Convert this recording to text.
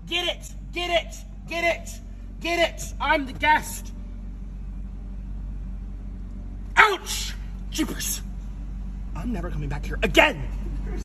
Get it! Get it! Get it! Get it! I'm the guest! Ouch! Jeepers! I'm never coming back here again!